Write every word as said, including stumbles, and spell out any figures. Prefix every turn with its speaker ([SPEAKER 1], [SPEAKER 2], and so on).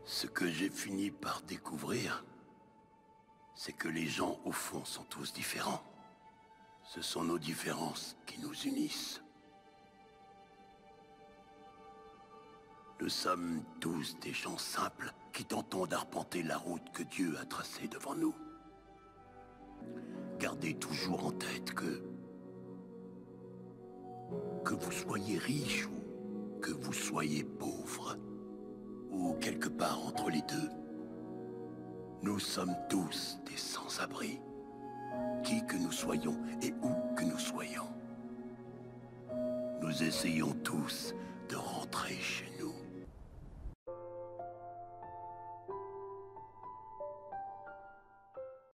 [SPEAKER 1] Ce que j'ai fini par découvrir, c'est que les gens, au fond, sont tous différents. Ce sont nos différences qui nous unissent. Nous sommes tous des gens simples qui tentons d'arpenter la route que Dieu a tracée devant nous. Gardez toujours en tête que... que vous soyez riche ou que vous soyez pauvre, ou quelque part entre les deux, nous sommes tous des sans-abri, qui que nous soyons et où que nous soyons. Nous essayons tous de rentrer chez nous.